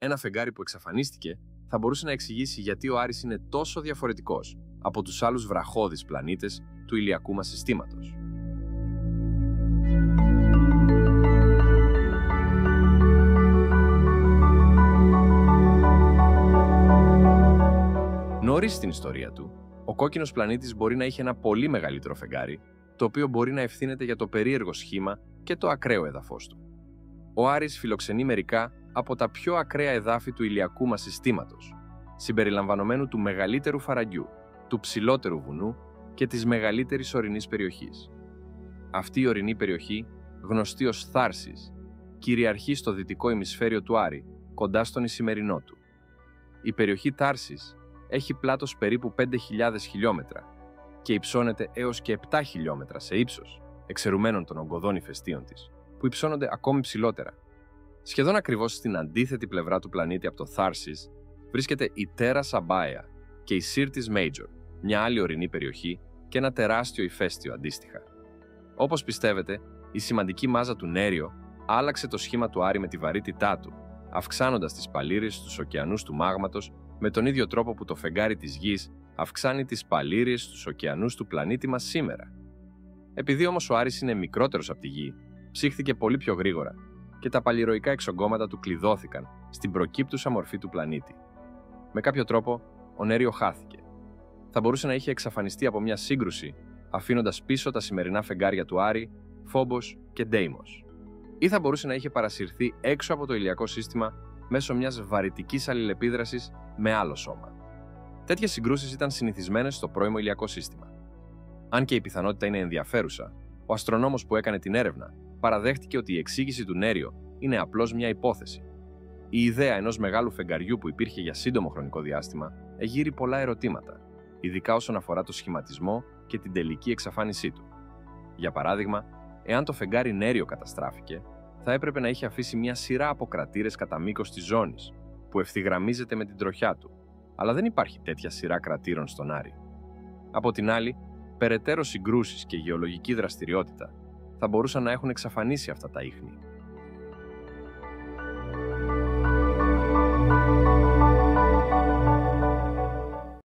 Ένα φεγγάρι που εξαφανίστηκε θα μπορούσε να εξηγήσει γιατί ο Άρης είναι τόσο διαφορετικός από τους άλλους βραχώδεις πλανήτες του ηλιακού μας συστήματος. Νωρίς στην ιστορία του, ο κόκκινος πλανήτης μπορεί να είχε ένα πολύ μεγαλύτερο φεγγάρι, το οποίο μπορεί να ευθύνεται για το περίεργο σχήμα και το ακραίο έδαφος του. Ο Άρης φιλοξενεί μερικά από τα πιο ακραία εδάφη του ηλιακού μας συστήματος, συμπεριλαμβανομένου του μεγαλύτερου φαραγγιού, του ψηλότερου βουνού και της μεγαλύτερης ορεινής περιοχής. Αυτή η ορεινή περιοχή, γνωστή ως Θάρσης, κυριαρχεί στο δυτικό ημισφαίριο του Άρη, κοντά στον Ισημερινό του. Η περιοχή Θάρσης έχει πλάτος περίπου 5.000 χιλιόμετρα και υψώνεται έως και 7 χιλιόμετρα σε ύψος, εξαιρουμένων των ογκωδών ηφαιστείων της, που υψώνονται ακόμη ψηλότερα. Σχεδόν ακριβώς στην αντίθετη πλευρά του πλανήτη από το Θάρσης βρίσκεται η Τέρα Σαμπάια και η Σύρτις Μέιτζορ, μια άλλη ορεινή περιοχή και ένα τεράστιο ηφαίστειο αντίστοιχα. Όπως πιστεύετε, η σημαντική μάζα του Νέριο άλλαξε το σχήμα του Άρη με τη βαρύτητά του, αυξάνοντας τις παλήρες στους ωκεανούς του μάγματος με τον ίδιο τρόπο που το φεγγάρι της Γης αυξάνει τις παλήρες στους ωκεανούς του πλανήτη μας σήμερα. Επειδή όμως ο Άρης είναι μικρότερος από τη Γη, ψήχθηκε πολύ πιο γρήγορα και τα παλιροϊκά εξογκώματα του κλειδώθηκαν στην προκύπτουσα μορφή του πλανήτη. Με κάποιο τρόπο, ο Νέριο χάθηκε. Θα μπορούσε να είχε εξαφανιστεί από μια σύγκρουση, αφήνοντας πίσω τα σημερινά φεγγάρια του Άρη, Φόμπος και Ντέιμος. Ή θα μπορούσε να είχε παρασυρθεί έξω από το ηλιακό σύστημα μέσω μιας βαρυτικής αλληλεπίδρασης με άλλο σώμα. Τέτοιες συγκρούσεις ήταν συνηθισμένες στο πρώιμο ηλιακό σύστημα. Αν και η πιθανότητα είναι ενδιαφέρουσα, ο αστρονόμος που έκανε την έρευνα παραδέχτηκε ότι η εξήγηση του Νέριο είναι απλώς μια υπόθεση. Η ιδέα ενός μεγάλου φεγγαριού που υπήρχε για σύντομο χρονικό διάστημα εγείρει πολλά ερωτήματα, ειδικά όσον αφορά το σχηματισμό και την τελική εξαφάνισή του. Για παράδειγμα, εάν το φεγγάρι Νέριο καταστράφηκε, θα έπρεπε να είχε αφήσει μια σειρά από κρατήρες κατά μήκος της ζώνης, που ευθυγραμμίζεται με την τροχιά του, αλλά δεν υπάρχει τέτοια σειρά κρατήρων στον Άρη. Από την άλλη, περαιτέρω συγκρούσεις και γεωλογική δραστηριότητα θα μπορούσαν να έχουν εξαφανίσει αυτά τα ίχνη.